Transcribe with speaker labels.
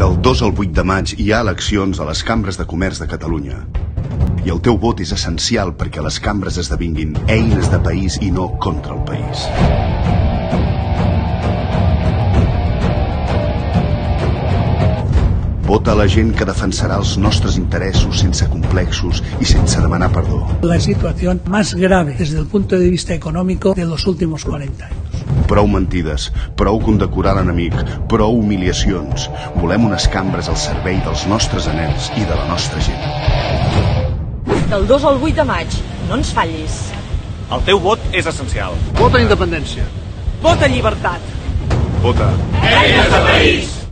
Speaker 1: Del 2 al 8 de maig hi ha eleccions a les cambres de comerç de Catalunya. I el teu vot és essencial perquè les cambres esdevinguin eines de país i no contra el país. Vota la gent que defensarà els nostres interessos sense complexos y sense demanar perdó.
Speaker 2: La situación más grave desde el punto de vista económico de los últimos 40 años.
Speaker 1: Prou mentides, prou condecorar l'enemic, prou humiliacions. Volem unes cambres al servei dels nostres anhels i de la nostra gent.
Speaker 3: Del 2 al 8 de maig, no ens fallis.
Speaker 4: El teu vot és essencial.
Speaker 5: Vota independència.
Speaker 3: Vota llibertat.
Speaker 1: Vota.
Speaker 4: Eines de país.